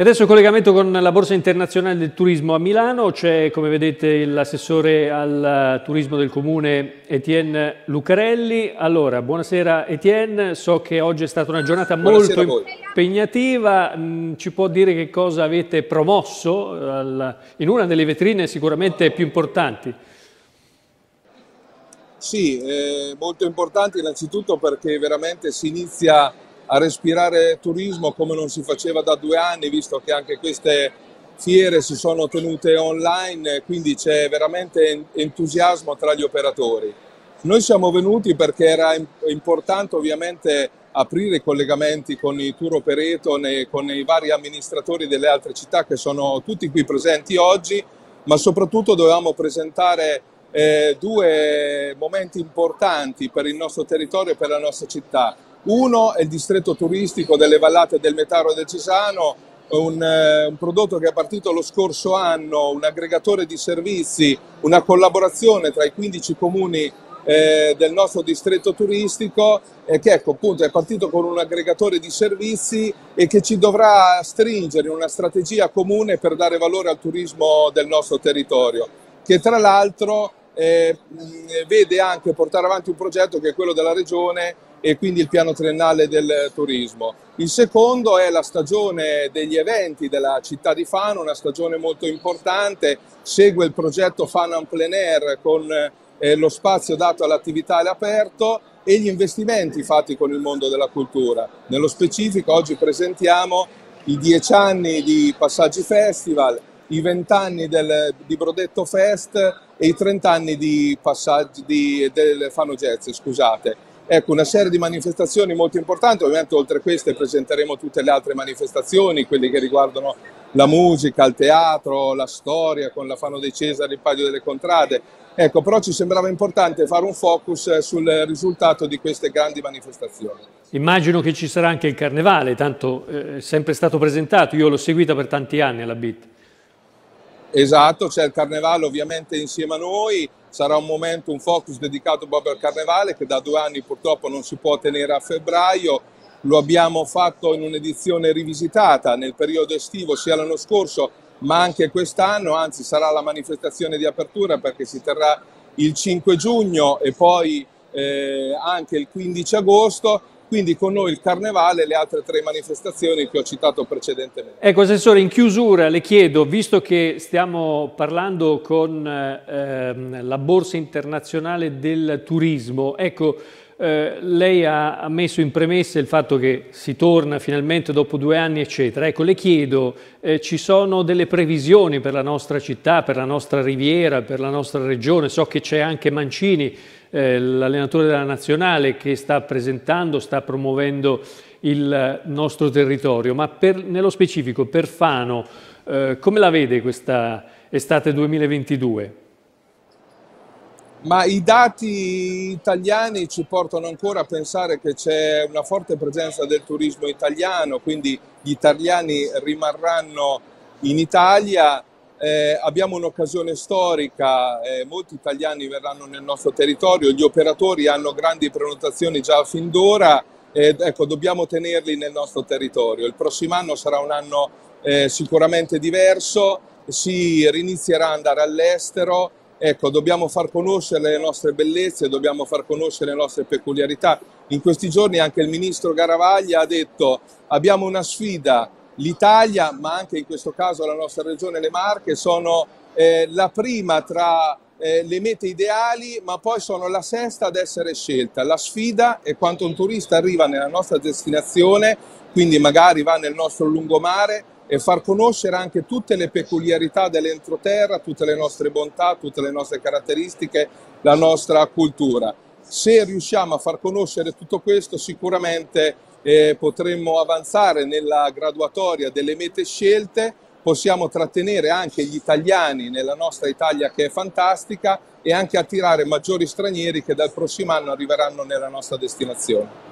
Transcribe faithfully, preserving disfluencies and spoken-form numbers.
E adesso collegamento con la Borsa Internazionale del Turismo a Milano, c'è come vedete l'assessore al turismo del Comune Etienne Lucarelli. Allora, buonasera Etienne, so che oggi è stata una giornata molto impegnativa, ci può dire che cosa avete promosso in una delle vetrine sicuramente più importanti? Sì, eh, molto importante innanzitutto perché veramente si inizia a respirare turismo come non si faceva da due anni, visto che anche queste fiere si sono tenute online, quindi c'è veramente entusiasmo tra gli operatori. Noi siamo venuti perché era importante ovviamente aprire i collegamenti con i tour operator e con i vari amministratori delle altre città che sono tutti qui presenti oggi, ma soprattutto dovevamo presentare eh, due momenti importanti per il nostro territorio e per la nostra città. Uno è il distretto turistico delle vallate del Metaro e del Cesano, un, eh, un prodotto che è partito lo scorso anno, un aggregatore di servizi, una collaborazione tra i quindici comuni eh, del nostro distretto turistico, eh, che ecco, appunto, è partito con un aggregatore di servizi e che ci dovrà stringere in una strategia comune per dare valore al turismo del nostro territorio, che tra l'altro eh, vede anche portare avanti un progetto che è quello della Regione e quindi il piano triennale del turismo. Il secondo è la stagione degli eventi della città di Fano, una stagione molto importante, segue il progetto Fano en plein air con eh, lo spazio dato all'attività all'aperto e gli investimenti fatti con il mondo della cultura. Nello specifico oggi presentiamo i dieci anni di Passaggi Festival, i venti anni del, di Brodetto Fest e i trenta anni di Passaggi di, del Fano Jazz, scusate. Ecco, una serie di manifestazioni molto importanti, ovviamente oltre a queste presenteremo tutte le altre manifestazioni, quelle che riguardano la musica, il teatro, la storia con la Fano dei Cesari, il Palio delle Contrade. Ecco, però ci sembrava importante fare un focus sul risultato di queste grandi manifestazioni. Immagino che ci sarà anche il Carnevale, tanto eh, è sempre stato presentato, io l'ho seguita per tanti anni alla B I T. Esatto, c'è il Carnevale ovviamente insieme a noi, sarà un momento, un focus dedicato proprio al Carnevale che da due anni purtroppo non si può tenere a febbraio, lo abbiamo fatto in un'edizione rivisitata nel periodo estivo sia l'anno scorso ma anche quest'anno, anzi sarà la manifestazione di apertura perché si terrà il cinque giugno e poi eh, anche il quindici agosto. Quindi con noi il Carnevale e le altre tre manifestazioni che ho citato precedentemente. Ecco, Assessore, in chiusura le chiedo, visto che stiamo parlando con eh, la Borsa Internazionale del Turismo, ecco, eh, lei ha, ha messo in premessa il fatto che si torna finalmente dopo due anni, eccetera. Ecco, le chiedo, eh, ci sono delle previsioni per la nostra città, per la nostra riviera, per la nostra regione? So che c'è anche Mancini, Eh, l'allenatore della Nazionale, che sta presentando, sta promuovendo il nostro territorio, ma per, nello specifico per Fano eh, come la vede questa estate duemilaventidue? Ma i dati italiani ci portano ancora a pensare che c'è una forte presenza del turismo italiano, quindi gli italiani rimarranno in Italia. Eh, abbiamo un'occasione storica, eh, molti italiani verranno nel nostro territorio, gli operatori hanno grandi prenotazioni già fin d'ora, eh, ecco, dobbiamo tenerli nel nostro territorio. Il prossimo anno sarà un anno eh, sicuramente diverso, si rinizierà ad andare all'estero, ecco, dobbiamo far conoscere le nostre bellezze, dobbiamo far conoscere le nostre peculiarità. In questi giorni anche il ministro Garavaglia ha detto abbiamo una sfida. L'Italia, ma anche in questo caso la nostra regione Le Marche, sono eh, la prima tra eh, le mete ideali, ma poi sono la sesta ad essere scelta. La sfida è quando un turista arriva nella nostra destinazione, quindi magari va nel nostro lungomare, e far conoscere anche tutte le peculiarità dell'entroterra, tutte le nostre bontà, tutte le nostre caratteristiche, la nostra cultura. Se riusciamo a far conoscere tutto questo, sicuramente Eh, potremmo avanzare nella graduatoria delle mete scelte, possiamo trattenere anche gli italiani nella nostra Italia che è fantastica e anche attirare maggiori stranieri che dal prossimo anno arriveranno nella nostra destinazione.